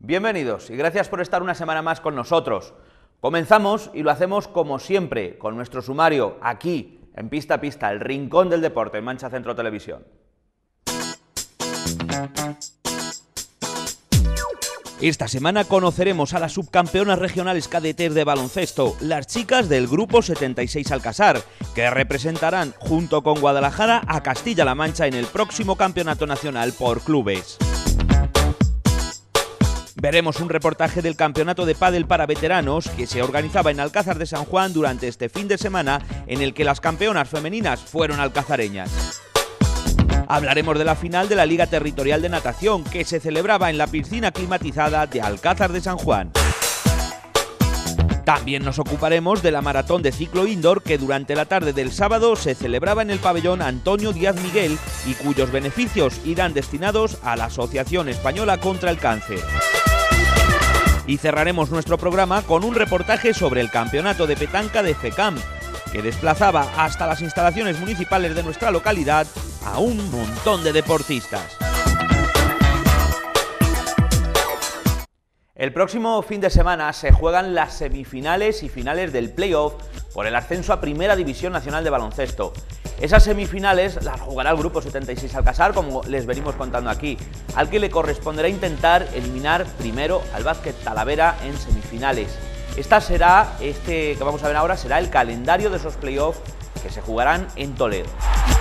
Bienvenidos y gracias por estar una semana más con nosotros. Comenzamos y lo hacemos como siempre, con nuestro sumario aquí, en Pista a Pista, el rincón del deporte en Mancha Centro Televisión. Esta semana conoceremos a las subcampeonas regionales cadetes de baloncesto, las chicas del Grupo 76 Alcasar, que representarán junto con Guadalajara a Castilla-La Mancha en el próximo Campeonato Nacional por Clubes. Veremos un reportaje del campeonato de pádel para veteranos que se organizaba en Alcázar de San Juan durante este fin de semana, en el que las campeonas femeninas fueron alcazareñas. Hablaremos de la final de la Liga Territorial de Natación, que se celebraba en la piscina climatizada de Alcázar de San Juan. También nos ocuparemos de la maratón de ciclo indoor que durante la tarde del sábado se celebraba en el pabellón Antonio Díaz Miguel y cuyos beneficios irán destinados a la Asociación Española contra el Cáncer. Y cerraremos nuestro programa con un reportaje sobre el campeonato de petanca de FECAM, que desplazaba hasta las instalaciones municipales de nuestra localidad a un montón de deportistas. El próximo fin de semana se juegan las semifinales y finales del playoff por el ascenso a Primera División Nacional de Baloncesto. Esas semifinales las jugará el Grupo 76 Alcasar, como les venimos contando aquí, al que le corresponderá intentar eliminar primero al Básquet Talavera en semifinales. Este que vamos a ver ahora será el calendario de esos playoffs que se jugarán en Toledo.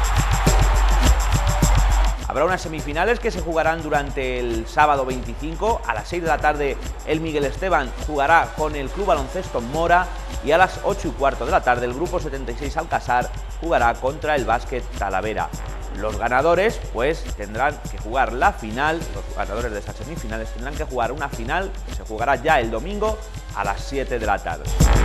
Habrá unas semifinales que se jugarán durante el sábado 25, a las 6 de la tarde el Miguel Esteban jugará con el Club Baloncesto Mora y a las 8:15 de la tarde el Grupo 76 Alcasar jugará contra el Básquet Talavera. Los ganadores pues tendrán que jugar la final, los ganadores de esas semifinales tendrán que jugar una final que se jugará ya el domingo a las 7 de la tarde.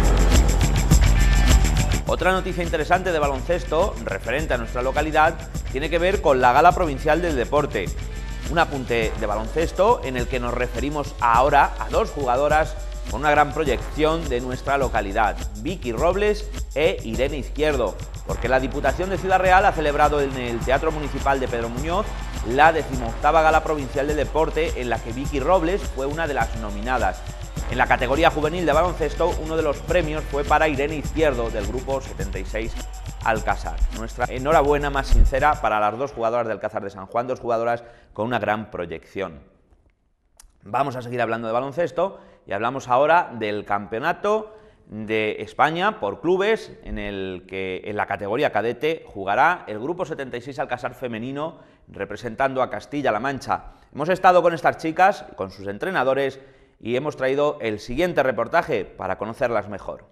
Otra noticia interesante de baloncesto, referente a nuestra localidad, tiene que ver con la Gala Provincial del Deporte. Un apunte de baloncesto en el que nos referimos ahora a dos jugadoras con una gran proyección de nuestra localidad, Vicky Robles e Irene Izquierdo, porque la Diputación de Ciudad Real ha celebrado en el Teatro Municipal de Pedro Muñoz la 18ª Gala Provincial del Deporte, en la que Vicky Robles fue una de las nominadas. En la categoría juvenil de baloncesto, uno de los premios fue para Irene Izquierdo, del Grupo 76 Alcasar. Nuestra enhorabuena más sincera para las dos jugadoras del Alcázar de San Juan, dos jugadoras con una gran proyección. Vamos a seguir hablando de baloncesto y hablamos ahora del Campeonato de España por clubes, en el que en la categoría cadete jugará el Grupo 76 Alcasar femenino, representando a Castilla-La Mancha. Hemos estado con estas chicas, con sus entrenadores, y hemos traído el siguiente reportaje para conocerlas mejor.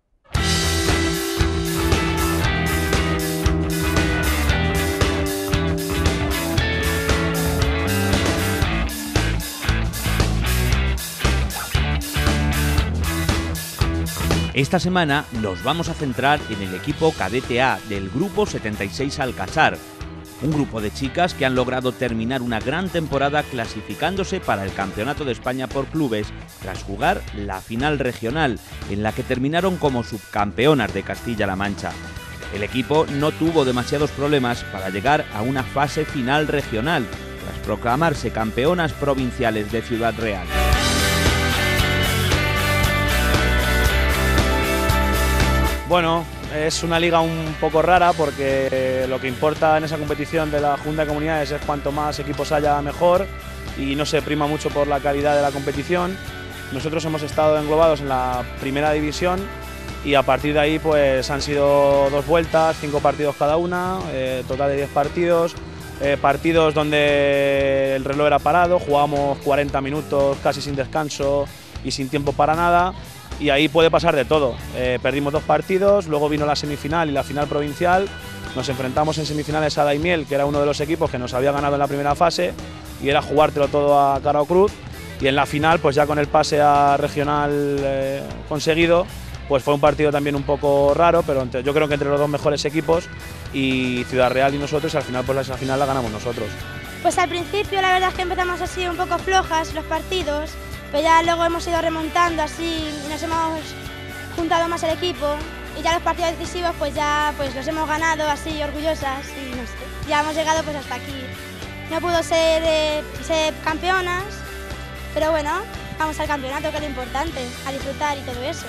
Esta semana nos vamos a centrar en el equipo cadete A del Grupo 76 Alcasar, un grupo de chicas que han logrado terminar una gran temporada clasificándose para el Campeonato de España por clubes tras jugar la final regional, en la que terminaron como subcampeonas de Castilla-La Mancha. El equipo no tuvo demasiados problemas para llegar a una fase final regional, tras proclamarse campeonas provinciales de Ciudad Real. Bueno, es una liga un poco rara porque lo que importa en esa competición de la Junta de Comunidades es cuanto más equipos haya mejor y no se prima mucho por la calidad de la competición. Nosotros hemos estado englobados en la Primera División y a partir de ahí pues han sido 2 vueltas, 5 partidos cada una, total de 10 partidos. Partidos donde el reloj era parado, jugábamos 40 minutos casi sin descanso y sin tiempo para nada. Y ahí puede pasar de todo. Perdimos 2 partidos, luego vino la semifinal y la final provincial. Nos enfrentamos en semifinales a Daimiel, que era uno de los equipos que nos había ganado en la primera fase, y era jugártelo todo a cara o cruz. Y en la final, pues ya con el pase a regional conseguido, pues fue un partido también un poco raro, pero yo creo que entre los 2 mejores equipos, y Ciudad Real y nosotros, y al final pues la final la ganamos nosotros. Pues al principio la verdad es que empezamos así un poco flojas los partidos, pero ya luego hemos ido remontando así, nos hemos juntado más el equipo y ya los partidos decisivos pues ya pues los hemos ganado así orgullosas y no sé, ya hemos llegado pues hasta aquí. No pudo ser campeonas, pero bueno, vamos al campeonato, que es lo importante, a disfrutar y todo eso.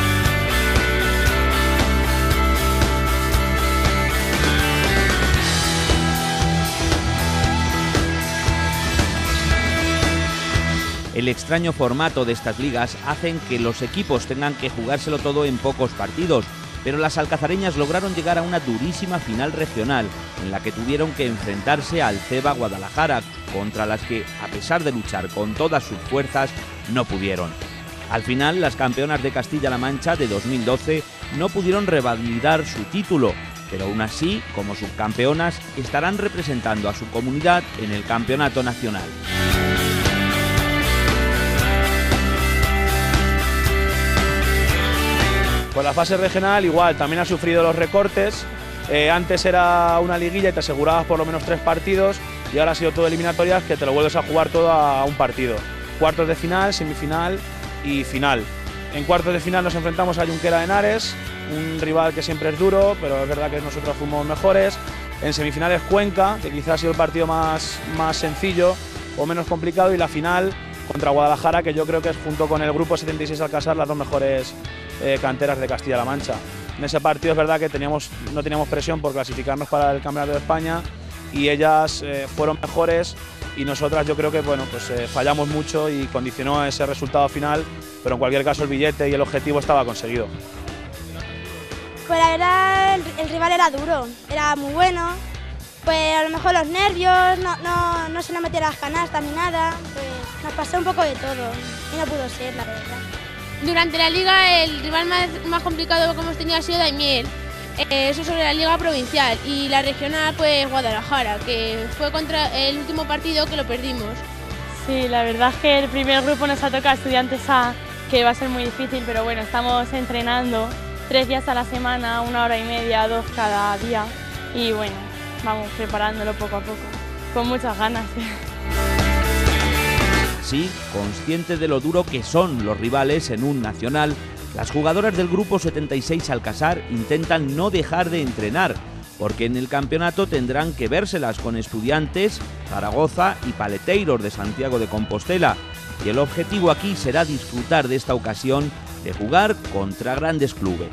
El extraño formato de estas ligas hacen que los equipos tengan que jugárselo todo en pocos partidos, pero las alcazareñas lograron llegar a una durísima final regional, en la que tuvieron que enfrentarse al CEBA Guadalajara, contra las que, a pesar de luchar con todas sus fuerzas, no pudieron. Al final, las campeonas de Castilla-La Mancha de 2012 no pudieron revalidar su título, pero aún así, como subcampeonas, estarán representando a su comunidad en el campeonato nacional. Pues la fase regional igual, también ha sufrido los recortes. Antes era una liguilla y te asegurabas por lo menos 3 partidos y ahora ha sido todo eliminatorias que te lo vuelves a jugar todo a un partido. Cuartos de final, semifinal y final. En cuartos de final nos enfrentamos a Junquera de Henares, un rival que siempre es duro, pero es verdad que nosotros fuimos mejores. En semifinales Cuenca, que quizás ha sido el partido más sencillo o menos complicado, y la final contra Guadalajara, que yo creo que es, junto con el grupo 76 Alcázar, las 2 mejores canteras de Castilla-La Mancha. En ese partido es verdad que no teníamos presión por clasificarnos para el Campeonato de España y ellas fueron mejores y nosotras yo creo que fallamos mucho y condicionó ese resultado final, pero en cualquier caso el billete y el objetivo estaba conseguido. Pues la verdad el rival era duro, era muy bueno, pues a lo mejor los nervios, no se nos metieron las canastas ni nada, pues nos pasó un poco de todo y no pudo ser, la verdad. Durante la liga el rival más complicado que hemos tenido ha sido Daimiel, eso sobre la liga provincial, y la regional pues Guadalajara, que fue contra el último partido que lo perdimos. Sí, la verdad es que el primer grupo nos ha tocado Estudiantes A, que va a ser muy difícil, pero bueno, estamos entrenando 3 días a la semana, 1 hora y media, 2 cada día, y bueno, vamos preparándolo poco a poco, con muchas ganas. Sí, conscientes de lo duro que son los rivales en un nacional, las jugadoras del grupo 76 Alcázar intentan no dejar de entrenar, porque en el campeonato tendrán que vérselas con Estudiantes, Zaragoza y Paleteiros de Santiago de Compostela, y el objetivo aquí será disfrutar de esta ocasión de jugar contra grandes clubes.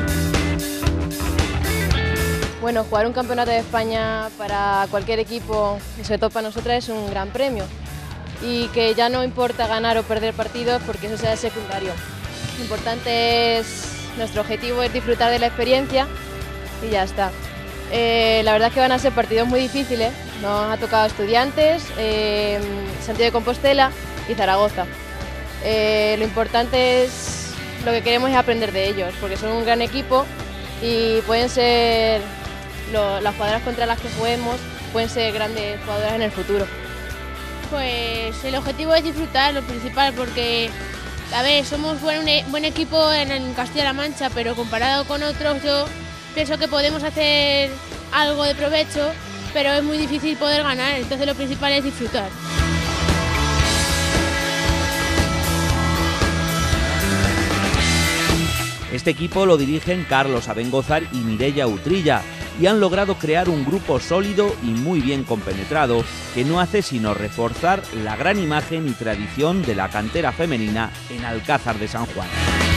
Bueno, jugar un campeonato de España para cualquier equipo, y sobre todo para nosotras, es un gran premio. Y que ya no importa ganar o perder partidos porque eso sea secundario. Lo importante nuestro objetivo es disfrutar de la experiencia y ya está. La verdad es que van a ser partidos muy difíciles. Nos ha tocado Estudiantes, Santiago de Compostela y Zaragoza. Lo importante lo que queremos es aprender de ellos, porque son un gran equipo y pueden ser, las jugadoras contra las que juguemos, pueden ser grandes jugadoras en el futuro. Pues el objetivo es disfrutar, lo principal, porque a ver, somos buen equipo en Castilla-La Mancha, pero comparado con otros yo pienso que podemos hacer algo de provecho, pero es muy difícil poder ganar, entonces lo principal es disfrutar. Este equipo lo dirigen Carlos Abengózar y Mireia Utrilla, y han logrado crear un grupo sólido y muy bien compenetrado, que no hace sino reforzar la gran imagen y tradición de la cantera femenina en Alcázar de San Juan.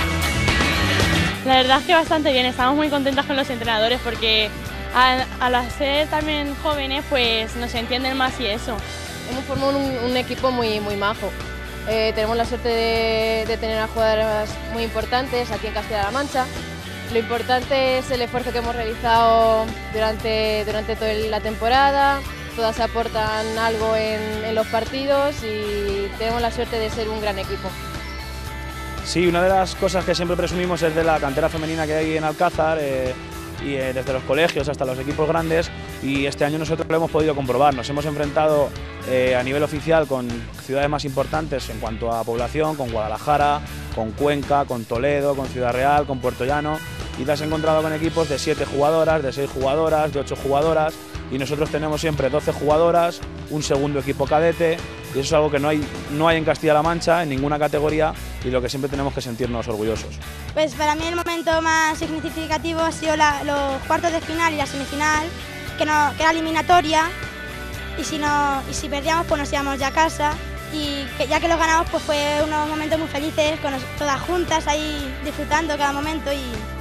La verdad es que bastante bien, estamos muy contentas con los entrenadores porque al ser también jóvenes pues nos entienden más y eso. Hemos formado un equipo muy majo. Tenemos la suerte de tener a jugadoras muy importantes aquí en Castilla-La Mancha. Lo importante es el esfuerzo que hemos realizado durante toda la temporada. Todas aportan algo en los partidos y tenemos la suerte de ser un gran equipo. Sí, una de las cosas que siempre presumimos es de la cantera femenina que hay en Alcázar, y desde los colegios hasta los equipos grandes, y este año nosotros lo hemos podido comprobar. Nos hemos enfrentado a nivel oficial con ciudades más importantes en cuanto a población, con Guadalajara, con Cuenca, con Toledo, con Ciudad Real, con Puerto Llano, y te has encontrado con equipos de 7 jugadoras, de 6 jugadoras, de 8 jugadoras, y nosotros tenemos siempre 12 jugadoras, un segundo equipo cadete, y eso es algo que no hay en Castilla-La Mancha, en ninguna categoría, y lo que siempre tenemos que sentirnos orgullosos. Pues para mí el momento más significativo ha sido los cuartos de final y la semifinal, que era eliminatoria, y si perdíamos pues nos íbamos ya a casa, y ya que los ganamos pues fue unos momentos muy felices, con todas juntas ahí disfrutando cada momento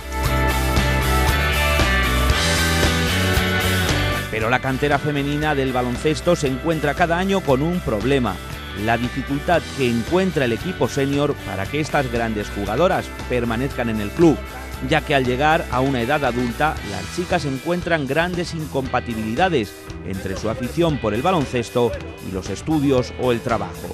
Pero la cantera femenina del baloncesto se encuentra cada año con un problema: la dificultad que encuentra el equipo senior para que estas grandes jugadoras permanezcan en el club, ya que al llegar a una edad adulta, las chicas encuentran grandes incompatibilidades entre su afición por el baloncesto y los estudios o el trabajo.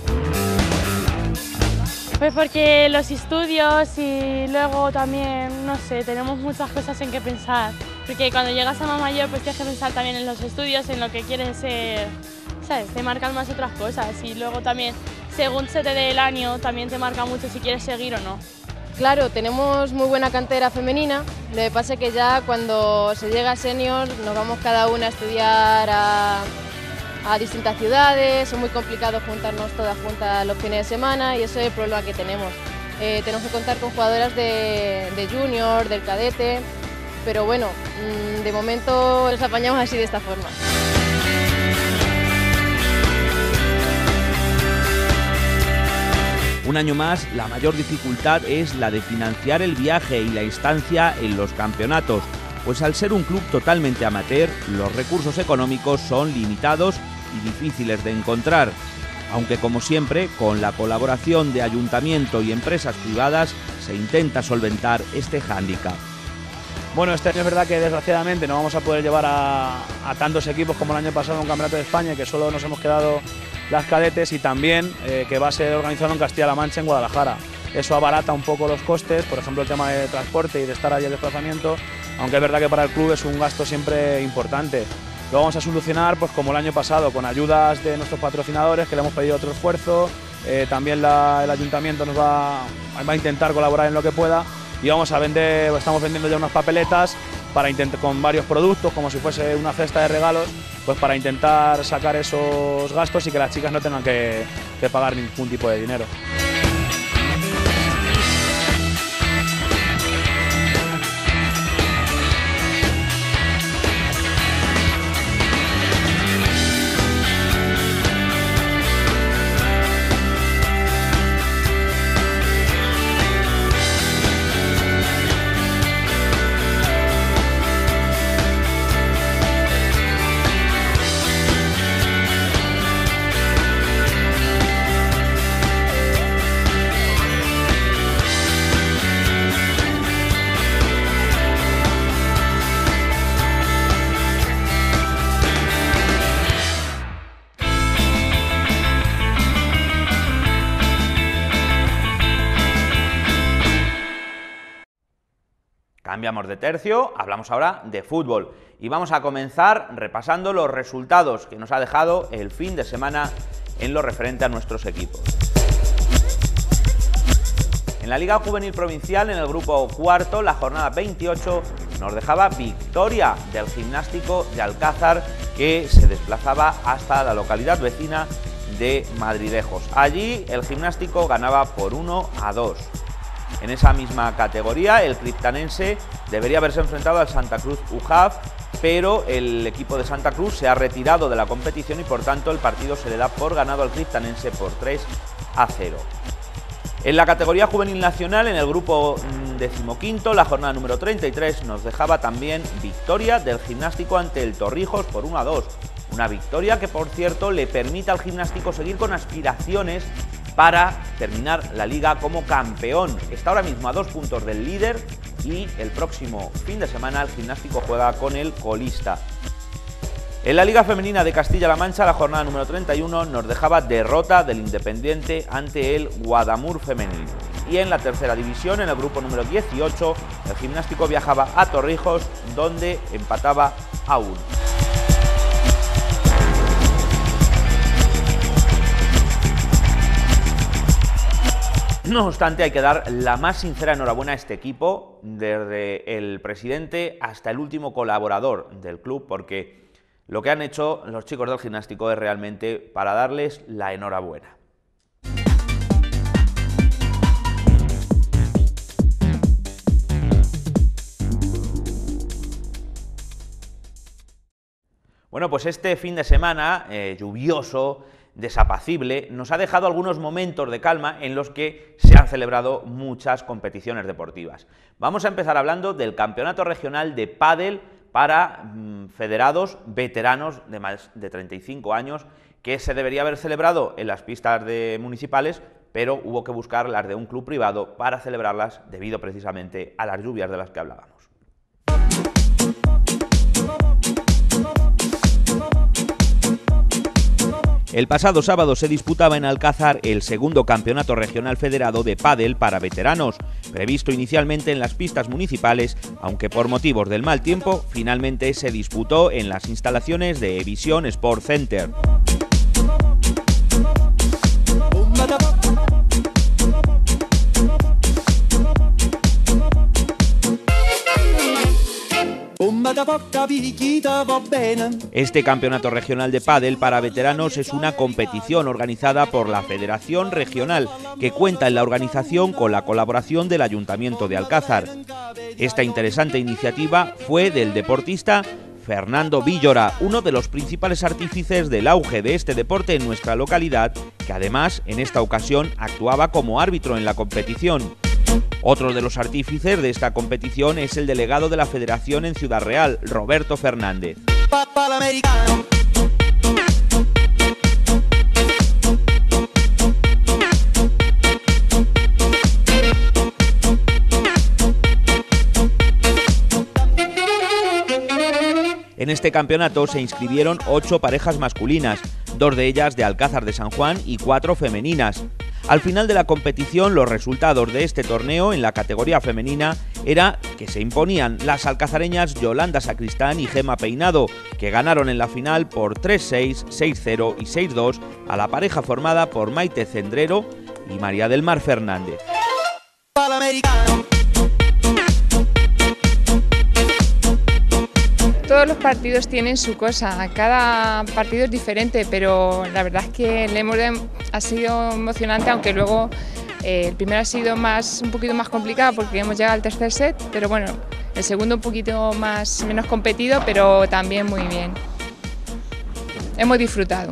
Pues porque los estudios y luego también, no sé, tenemos muchas cosas en que pensar. Porque cuando llegas a más mayor pues tienes que pensar también en los estudios, en lo que quieres ser, ¿sabes? Te marcan más otras cosas y luego también, según se te dé el año, también te marca mucho si quieres seguir o no. Claro, tenemos muy buena cantera femenina, lo que pasa es que ya cuando se llega a senior nos vamos cada una a estudiar a distintas ciudades, es muy complicado juntarnos todas juntas los fines de semana y eso es el problema que tenemos. Tenemos que contar con jugadoras de junior, del cadete, pero bueno, de momento los apañamos así de esta forma. Un año más, la mayor dificultad es la de financiar el viaje y la instancia en los campeonatos, pues al ser un club totalmente amateur, los recursos económicos son limitados y difíciles de encontrar, aunque como siempre, con la colaboración de ayuntamiento y empresas privadas, se intenta solventar este hándicap. Bueno, este año es verdad que desgraciadamente no vamos a poder llevar a tantos equipos como el año pasado a un campeonato de España, y que solo nos hemos quedado las cadetes, y también que va a ser organizado en Castilla-La Mancha, en Guadalajara. Eso abarata un poco los costes, por ejemplo el tema de transporte y de estar allí el desplazamiento, aunque es verdad que para el club es un gasto siempre importante. Lo vamos a solucionar pues como el año pasado, con ayudas de nuestros patrocinadores, que le hemos pedido otro esfuerzo, también el ayuntamiento nos va a intentar colaborar en lo que pueda, y vamos a vender, estamos vendiendo ya unas papeletas para con varios productos, como si fuese una cesta de regalos, pues para intentar sacar esos gastos y que las chicas no tengan que pagar ningún tipo de dinero. Cambiamos de tercio, hablamos ahora de fútbol y vamos a comenzar repasando los resultados que nos ha dejado el fin de semana en lo referente a nuestros equipos. En la Liga Juvenil Provincial, en el grupo cuarto, la jornada 28 nos dejaba victoria del Gimnástico de Alcázar, que se desplazaba hasta la localidad vecina de Madridejos. Allí el Gimnástico ganaba por 1-2. En esa misma categoría, el criptanense debería haberse enfrentado al Santa Cruz UJAF, pero el equipo de Santa Cruz se ha retirado de la competición y por tanto el partido se le da por ganado al criptanense por 3-0. En la categoría juvenil nacional, en el grupo 15º, la jornada número 33 nos dejaba también victoria del Gimnástico ante el Torrijos por 1-2. Una victoria que, por cierto, le permite al Gimnástico seguir con aspiraciones para terminar la liga como campeón. Está ahora mismo a 2 puntos del líder y el próximo fin de semana el Gimnástico juega con el colista. En la Liga Femenina de Castilla-La Mancha, la jornada número 31 nos dejaba derrota del Independiente ante el Guadamur femenino. Y en la tercera división, en el grupo número 18, el Gimnástico viajaba a Torrijos, donde empataba a 1. No obstante, hay que dar la más sincera enhorabuena a este equipo, desde el presidente hasta el último colaborador del club, porque lo que han hecho los chicos del Gimnástico es realmente para darles la enhorabuena. Bueno, pues este fin de semana lluvioso desapacible, nos ha dejado algunos momentos de calma en los que se han celebrado muchas competiciones deportivas. Vamos a empezar hablando del Campeonato Regional de Pádel para federados veteranos de más de 35 años, que se debería haber celebrado en las pistas municipales, pero hubo que buscar las de un club privado para celebrarlas debido precisamente a las lluvias de las que hablábamos. El pasado sábado se disputaba en Alcázar el segundo campeonato regional federado de pádel para veteranos, previsto inicialmente en las pistas municipales, aunque por motivos del mal tiempo finalmente se disputó en las instalaciones de Vision Sport Center. Este campeonato regional de pádel para veteranos es una competición organizada por la Federación Regional, que cuenta en la organización con la colaboración del Ayuntamiento de Alcázar. Esta interesante iniciativa fue del deportista Fernando Villora, uno de los principales artífices del auge de este deporte en nuestra localidad, que además en esta ocasión actuaba como árbitro en la competición. Otro de los artífices de esta competición es el delegado de la Federación en Ciudad Real, Roberto Fernández. En este campeonato se inscribieron 8 parejas masculinas, 2 de ellas de Alcázar de San Juan y 4 femeninas. Al final de la competición, los resultados de este torneo en la categoría femenina era que se imponían las alcazareñas Yolanda Sacristán y Gema Peinado, que ganaron en la final por 3-6, 6-0 y 6-2 a la pareja formada por Maite Cendrero y María del Mar Fernández. Todos los partidos tienen su cosa, cada partido es diferente, pero la verdad es que ha sido emocionante, aunque luego el primero ha sido un poquito más complicado porque hemos llegado al tercer set, pero bueno, el segundo un poquito menos competido, pero también muy bien. Hemos disfrutado.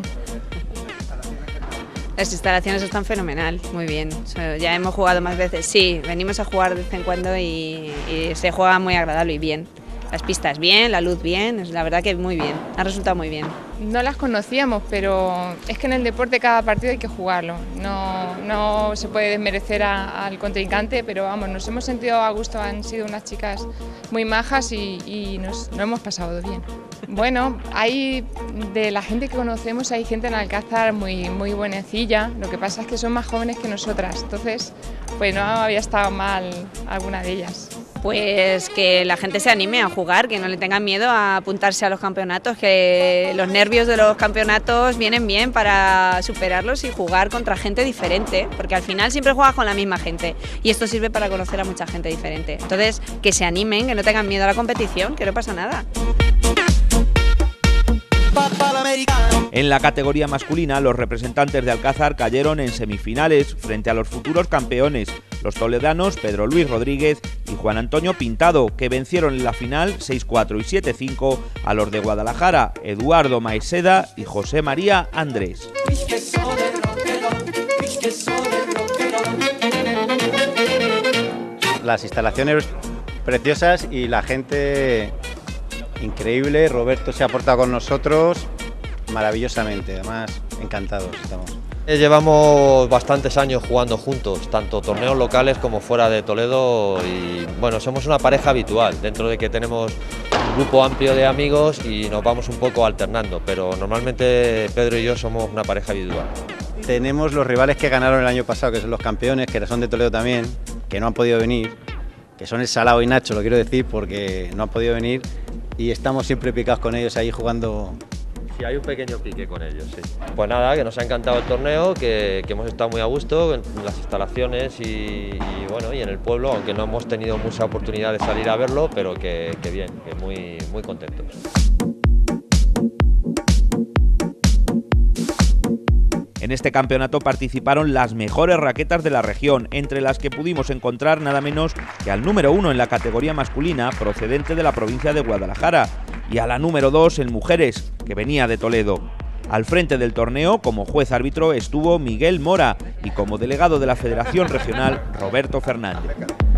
Las instalaciones están fenomenal, muy bien. Ya hemos jugado más veces, sí, venimos a jugar de vez en cuando y se juega muy agradable y bien. Las pistas bien, la luz bien, la verdad que muy bien, ha resultado muy bien. No las conocíamos, pero es que en el deporte cada partido hay que jugarlo. No se puede desmerecer al contrincante, pero vamos, nos hemos sentido a gusto, han sido unas chicas muy majas y nos hemos pasado bien. Bueno, de la gente que conocemos hay gente en Alcázar muy buenecilla, lo que pasa es que son más jóvenes que nosotras, entonces pues no había estado mal alguna de ellas. Pues que la gente se anime a jugar, que no le tengan miedo a apuntarse a los campeonatos, que los nervios de los campeonatos vienen bien para superarlos y jugar contra gente diferente, porque al final siempre juegas con la misma gente y esto sirve para conocer a mucha gente diferente. Entonces, que se animen, que no tengan miedo a la competición, que no pasa nada. En la categoría masculina, los representantes de Alcázar cayeron en semifinales frente a los futuros campeones, los toledanos Pedro Luis Rodríguez y Juan Antonio Pintado, que vencieron en la final 6-4 y 7-5 a los de Guadalajara, Eduardo Maeseda y José María Andrés. Las instalaciones preciosas y la gente increíble. Roberto se ha portado con nosotros maravillosamente, además encantados estamos. Llevamos bastantes años jugando juntos, tanto torneos locales como fuera de Toledo y bueno, somos una pareja habitual, dentro de que tenemos un grupo amplio de amigos y nos vamos un poco alternando, pero normalmente Pedro y yo somos una pareja habitual. Tenemos los rivales que ganaron el año pasado, que son los campeones, que son de Toledo también, que no han podido venir, que son el Salao y Nacho, lo quiero decir, porque no han podido venir y estamos siempre picados con ellos ahí jugando. Sí, hay un pequeño pique con ellos, sí. Pues nada, que nos ha encantado el torneo, que hemos estado muy a gusto en las instalaciones y bueno, y en el pueblo, aunque no hemos tenido mucha oportunidad de salir a verlo, pero que bien, que muy contentos. En este campeonato participaron las mejores raquetas de la región, entre las que pudimos encontrar nada menos que al número 1 en la categoría masculina, procedente de la provincia de Guadalajara, y a la número 2 en mujeres, que venía de Toledo. Al frente del torneo, como juez árbitro, estuvo Miguel Mora y como delegado de la Federación Regional, Roberto Fernández.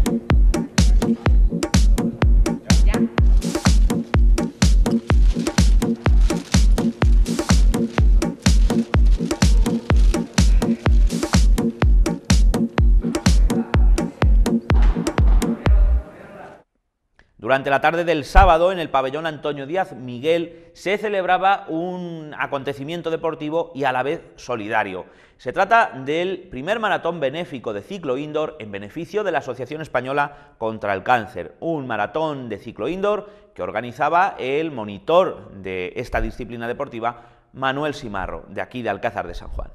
Durante la tarde del sábado, en el pabellón Antonio Díaz Miguel, se celebraba un acontecimiento deportivo y a la vez solidario. Se trata del primer maratón benéfico de ciclo indoor en beneficio de la Asociación Española contra el Cáncer. Un maratón de ciclo indoor que organizaba el monitor de esta disciplina deportiva, Manuel Simarro, de aquí de Alcázar de San Juan.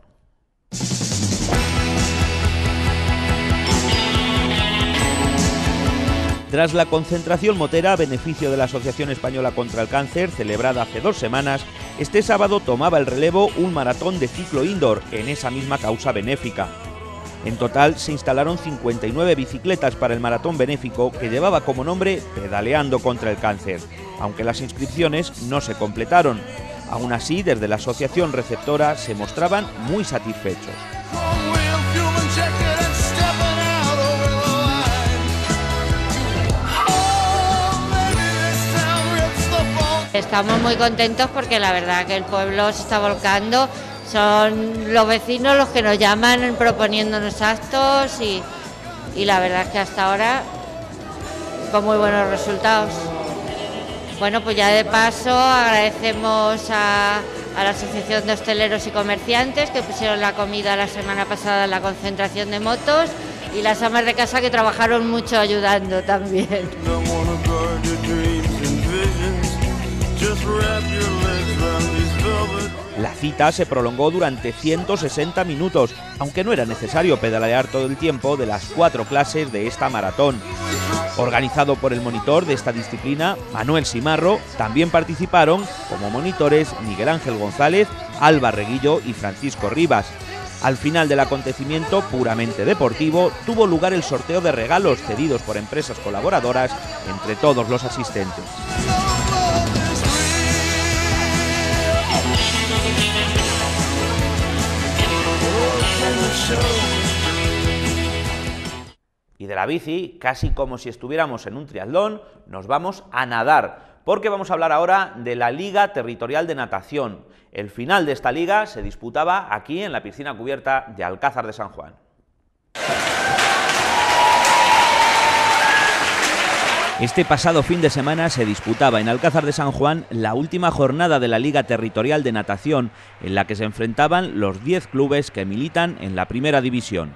Tras la concentración motera a beneficio de la Asociación Española contra el Cáncer, celebrada hace 2 semanas, este sábado tomaba el relevo un maratón de ciclo indoor en esa misma causa benéfica. En total se instalaron 59 bicicletas para el maratón benéfico que llevaba como nombre Pedaleando contra el Cáncer, aunque las inscripciones no se completaron. Aún así, desde la asociación receptora se mostraban muy satisfechos. Estamos muy contentos porque la verdad que el pueblo se está volcando, son los vecinos los que nos llaman proponiéndonos actos y la verdad es que hasta ahora con muy buenos resultados. Bueno, pues ya de paso agradecemos a la Asociación de Hosteleros y Comerciantes que pusieron la comida la semana pasada en la concentración de motos y las amas de casa que trabajaron mucho ayudando también. La cita se prolongó durante 160 minutos, aunque no era necesario pedalear todo el tiempo de las 4 clases de esta maratón. Organizado por el monitor de esta disciplina, Manuel Simarro, también participaron como monitores Miguel Ángel González, Alba Reguillo y Francisco Rivas. Al final del acontecimiento puramente deportivo, tuvo lugar el sorteo de regalos cedidos por empresas colaboradoras entre todos los asistentes. Y de la bici, casi como si estuviéramos en un triatlón, nos vamos a nadar, porque vamos a hablar ahora de la Liga Territorial de Natación. El final de esta liga se disputaba aquí en la piscina cubierta de Alcázar de San Juan. Este pasado fin de semana se disputaba en Alcázar de San Juan la última jornada de la Liga Territorial de Natación, en la que se enfrentaban los 10 clubes que militan en la primera división.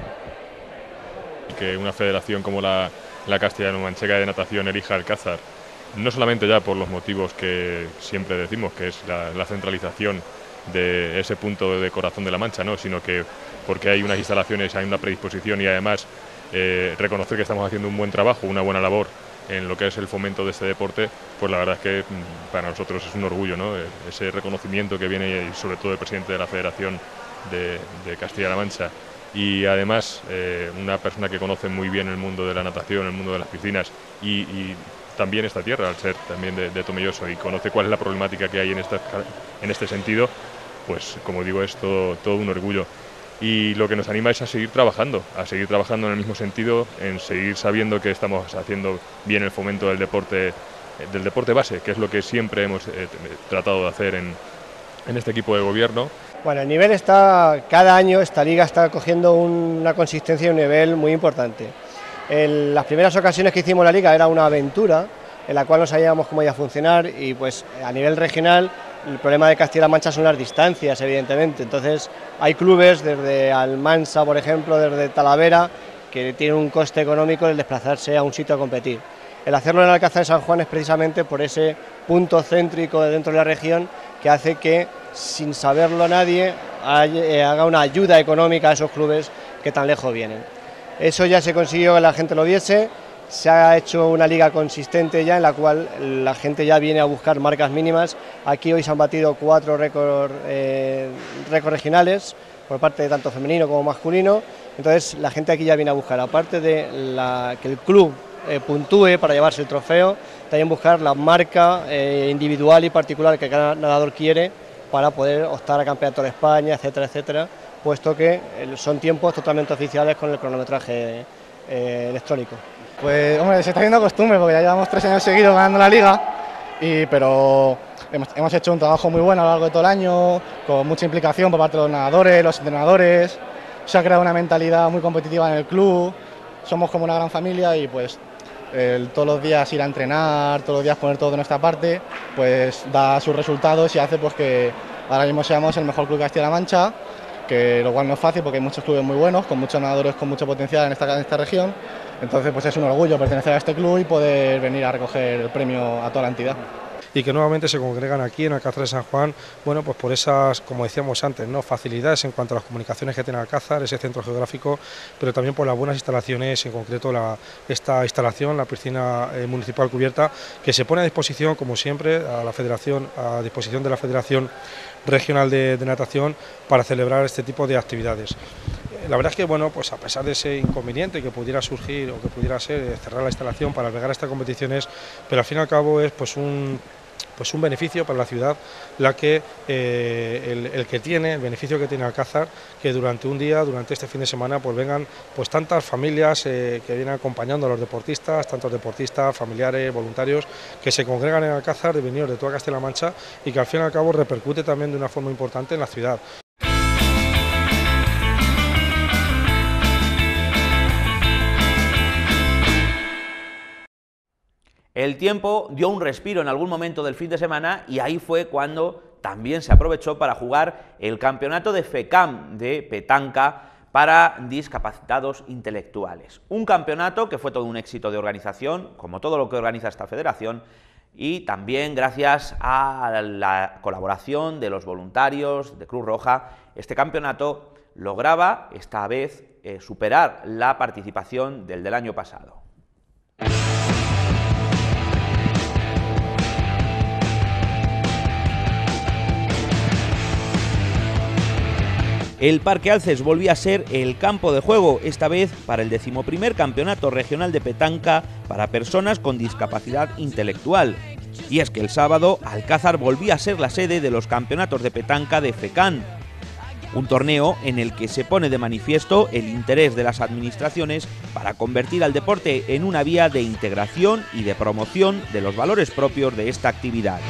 Que una federación como la castellano-manchega de natación elija Alcázar, no solamente ya por los motivos que siempre decimos, que es la centralización de ese punto de corazón de la Mancha, ¿no?, sino que porque hay unas instalaciones, hay una predisposición y además reconocer que estamos haciendo un buen trabajo, una buena labor en lo que es el fomento de este deporte, pues la verdad es que para nosotros es un orgullo, ¿no?, ese reconocimiento que viene y sobre todo del presidente de la Federación de Castilla-La Mancha y además una persona que conoce muy bien el mundo de la natación, el mundo de las piscinas y también esta tierra, al ser también de Tomelloso, y conoce cuál es la problemática que hay en este sentido, pues como digo, es todo un orgullo. Y lo que nos anima es a seguir trabajando en el mismo sentido, en seguir sabiendo que estamos haciendo bien el fomento del deporte base, que es lo que siempre hemos tratado de hacer en este equipo de gobierno. Bueno, el nivel está, cada año esta liga está cogiendo una consistencia y un nivel muy importante. En las primeras ocasiones que hicimos la liga era una aventura en la cual no sabíamos cómo iba a funcionar y pues a nivel regional el problema de Castilla-La Mancha son las distancias, evidentemente. Entonces hay clubes desde Almansa, por ejemplo, desde Talavera, que tienen un coste económico el desplazarse a un sitio a competir. El hacerlo en Alcázar de San Juan es precisamente por ese punto céntrico de dentro de la región que hace que, sin saberlo nadie, haga una ayuda económica a esos clubes que tan lejos vienen. Eso ya se consiguió que la gente lo viese. Se ha hecho una liga consistente ya en la cual la gente ya viene a buscar marcas mínimas. Aquí hoy se han batido 4 récords regionales por parte de tanto femenino como masculino. Entonces la gente aquí ya viene a buscar, aparte de que el club puntúe para llevarse el trofeo, también buscar la marca individual y particular que cada nadador quiere para poder optar a campeonato de España, etcétera, etcétera, puesto que son tiempos totalmente oficiales con el cronometraje electrónico. Pues hombre, se está haciendo costumbre porque ya llevamos 3 años seguidos ganando la liga, pero hemos hecho un trabajo muy bueno a lo largo de todo el año, con mucha implicación por parte de los nadadores, los entrenadores, se ha creado una mentalidad muy competitiva en el club, somos como una gran familia y pues todos los días ir a entrenar, todos los días poner todo de nuestra parte, pues da sus resultados y hace pues que ahora mismo seamos el mejor club de Castilla-La Mancha, que lo cual no es fácil porque hay muchos clubes muy buenos, con muchos nadadores con mucho potencial en esta región, entonces pues es un orgullo pertenecer a este club y poder venir a recoger el premio a toda la entidad. Y que nuevamente se congregan aquí en Alcázar de San Juan, bueno, pues por esas, como decíamos antes, ¿no?, facilidades en cuanto a las comunicaciones que tiene Alcázar, ese centro geográfico, pero también por las buenas instalaciones, en concreto esta instalación, la piscina municipal cubierta, que se pone a disposición, como siempre, a disposición de la Federación Regional de Natación para celebrar este tipo de actividades. La verdad es que, bueno, pues a pesar de ese inconveniente que pudiera surgir o que pudiera ser cerrar la instalación para albergar estas competiciones, pero al fin y al cabo es pues un beneficio para la ciudad el beneficio que tiene Alcázar, que durante un día, durante este fin de semana, pues vengan pues tantas familias que vienen acompañando a los deportistas, tantos deportistas, familiares, voluntarios, que se congregan en Alcázar, de venidos de toda Castilla-La Mancha y que al fin y al cabo repercute también de una forma importante en la ciudad. El tiempo dio un respiro en algún momento del fin de semana y ahí fue cuando también se aprovechó para jugar el campeonato de FECAM de petanca para discapacitados intelectuales. Un campeonato que fue todo un éxito de organización, como todo lo que organiza esta federación, y también gracias a la colaboración de los voluntarios de Cruz Roja, este campeonato lograba esta vez superar la participación del año pasado. El Parque Alces volvía a ser el campo de juego, esta vez para el 11º Campeonato Regional de Petanca para personas con discapacidad intelectual. Y es que el sábado Alcázar volvía a ser la sede de los campeonatos de petanca de FECAN, un torneo en el que se pone de manifiesto el interés de las administraciones para convertir al deporte en una vía de integración y de promoción de los valores propios de esta actividad.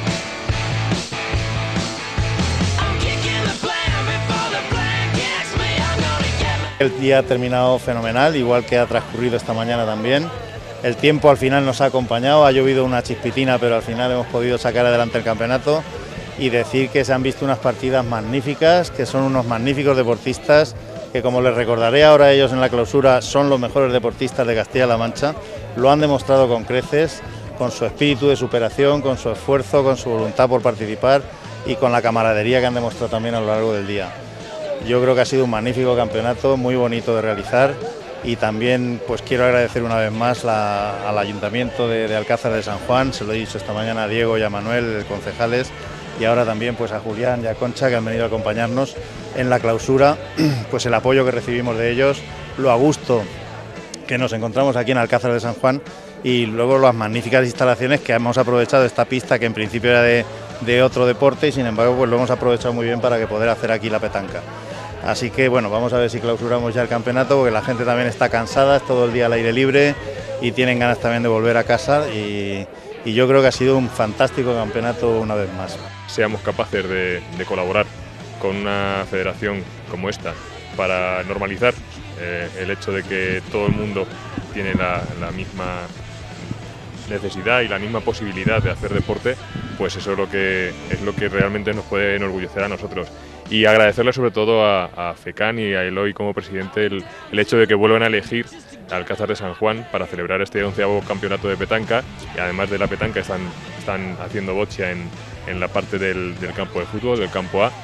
El día ha terminado fenomenal, igual que ha transcurrido esta mañana también. El tiempo al final nos ha acompañado, ha llovido una chispitina, pero al final hemos podido sacar adelante el campeonato y decir que se han visto unas partidas magníficas, que son unos magníficos deportistas, que como les recordaré ahora a ellos en la clausura, son los mejores deportistas de Castilla-La Mancha, lo han demostrado con creces, con su espíritu de superación, con su esfuerzo, con su voluntad por participar y con la camaradería que han demostrado también a lo largo del día. Yo creo que ha sido un magnífico campeonato, muy bonito de realizar y también pues quiero agradecer una vez más al Ayuntamiento de Alcázar de San Juan, se lo he dicho esta mañana a Diego y a Manuel, concejales, y ahora también pues a Julián y a Concha que han venido a acompañarnos en la clausura, pues el apoyo que recibimos de ellos, lo a gusto que nos encontramos aquí en Alcázar de San Juan y luego las magníficas instalaciones que hemos aprovechado esta pista que en principio era de otro deporte y sin embargo pues lo hemos aprovechado muy bien para que poder hacer aquí la petanca. Así que bueno, vamos a ver si clausuramos ya el campeonato porque la gente también está cansada, es todo el día al aire libre y tienen ganas también de volver a casa y yo creo que ha sido un fantástico campeonato una vez más. Seamos capaces de colaborar con una federación como esta para normalizar el hecho de que todo el mundo tiene la misma necesidad y la misma posibilidad de hacer deporte, pues eso es lo que realmente nos puede enorgullecer a nosotros. Y agradecerle sobre todo a FECAN y a Eloy como presidente el hecho de que vuelvan a elegir a Alcázar de San Juan para celebrar este 11º campeonato de petanca y además de la petanca están haciendo boccia en la parte del campo de fútbol, del campo A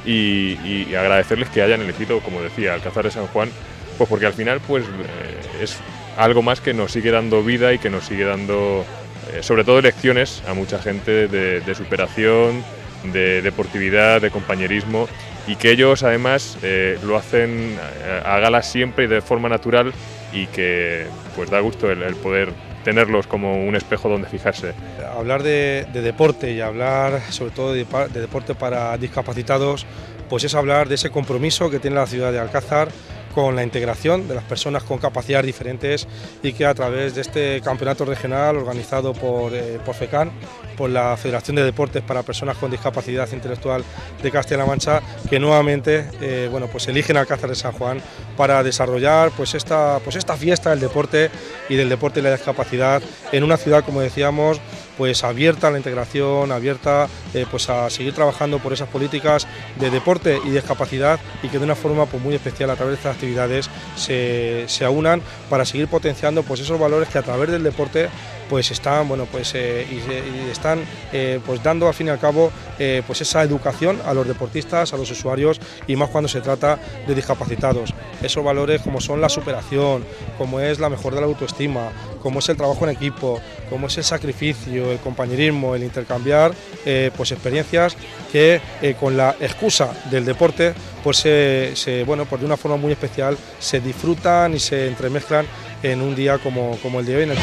y agradecerles que hayan elegido, como decía, Alcázar de San Juan, pues porque al final pues es algo más que nos sigue dando vida y que nos sigue dando sobre todo lecciones a mucha gente de superación, de deportividad, de compañerismo y que ellos además lo hacen a gala siempre y de forma natural y que pues da gusto el poder tenerlos como un espejo donde fijarse. hablar de deporte y hablar sobre todo de deporte para discapacitados, pues es hablar de ese compromiso que tiene la ciudad de Alcázar con la integración de las personas con capacidades diferentes y que a través de este campeonato regional organizado por FECAN, por la Federación de Deportes para Personas con Discapacidad Intelectual de Castilla-La Mancha, que nuevamente pues eligen Alcázar de San Juan para desarrollar pues esta fiesta del deporte y del deporte y la discapacidad en una ciudad, como decíamos, pues abierta a la integración, abierta pues a seguir trabajando por esas políticas de deporte y discapacidad y que de una forma pues muy especial a través de estas actividades se aunan para seguir potenciando pues esos valores que a través del deporte pues están están pues dando al fin y al cabo pues esa educación a los deportistas, a los usuarios y más cuando se trata de discapacitados. Esos valores como son la superación, como es la mejora de la autoestima, como es el trabajo en equipo, como es el sacrificio, el compañerismo, el intercambiar pues experiencias que con la excusa del deporte pues pues de una forma muy especial se disfrutan y se entremezclan en un día como el de hoy.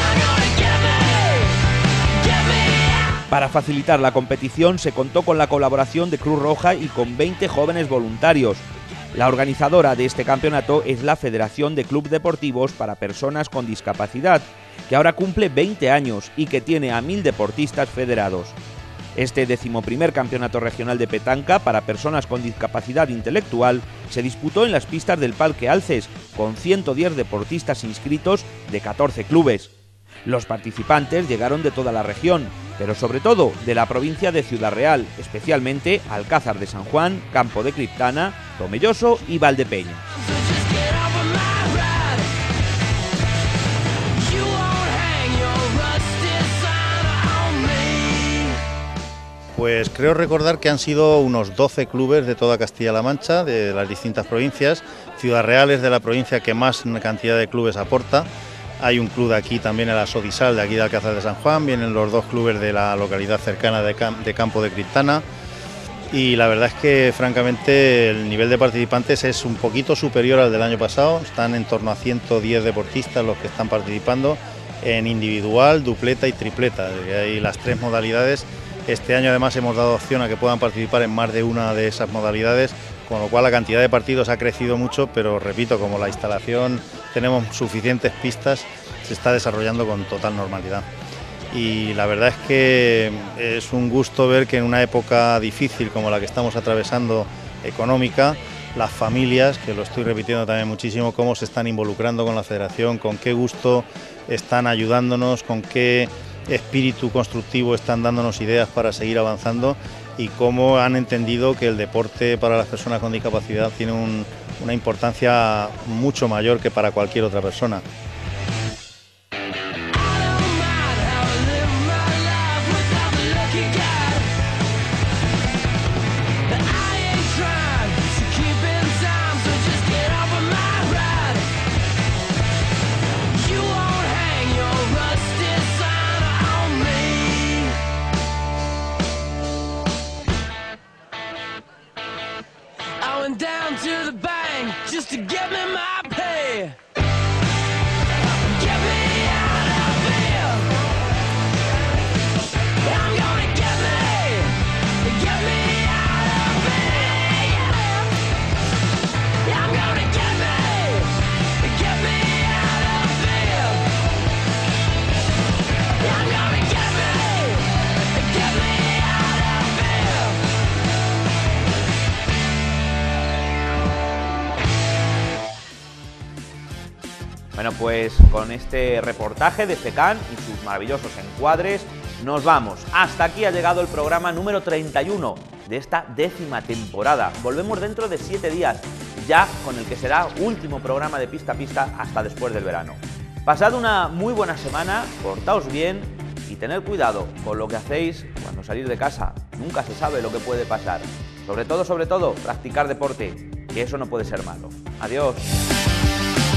Para facilitar la competición se contó con la colaboración de Cruz Roja y con 20 jóvenes voluntarios. La organizadora de este campeonato es la Federación de Clubes Deportivos para Personas con Discapacidad, que ahora cumple 20 años y que tiene a 1000 deportistas federados. Este 11º campeonato regional de petanca para personas con discapacidad intelectual se disputó en las pistas del Parque Alces, con 110 deportistas inscritos de 14 clubes. Los participantes llegaron de toda la región, pero sobre todo de la provincia de Ciudad Real, especialmente Alcázar de San Juan, Campo de Criptana, Tomelloso y Valdepeñas. Pues creo recordar que han sido unos 12 clubes de toda Castilla-La Mancha, de las distintas provincias. Ciudad Real es de la provincia que más cantidad de clubes aporta. Hay un club de aquí también, el Asodisal, de aquí de Alcázar de San Juan. Vienen los 2 clubes de la localidad cercana de Campo de Criptana. Y la verdad es que, francamente, el nivel de participantes es un poquito superior al del año pasado. Están en torno a 110 deportistas los que están participando en individual, dupleta y tripleta. Hay las 3 modalidades. Este año además hemos dado opción a que puedan participar en más de una de esas modalidades, con lo cual la cantidad de partidos ha crecido mucho, pero repito, como la instalación tenemos suficientes pistas, se está desarrollando con total normalidad. Y la verdad es que es un gusto ver que en una época difícil como la que estamos atravesando económica, las familias, que lo estoy repitiendo también muchísimo, cómo se están involucrando con la federación, con qué gusto están ayudándonos, con qué espíritu constructivo están dándonos ideas para seguir avanzando y cómo han entendido que el deporte para las personas con discapacidad tiene una importancia mucho mayor que para cualquier otra persona. Down to the bank just to get me my pay. Get me out of here. I'm gonna get me out of here. I'm gonna get me out of here. I'm gonna get me out of here. Bueno, pues con este reportaje de FECAN y sus maravillosos encuadres nos vamos. Hasta aquí ha llegado el programa número 31 de esta 10ª temporada. Volvemos dentro de 7 días, ya con el que será último programa de Pista a Pista hasta después del verano. Pasad una muy buena semana, portaos bien y tened cuidado con lo que hacéis cuando salís de casa. Nunca se sabe lo que puede pasar. Sobre todo, practicar deporte, que eso no puede ser malo. Adiós.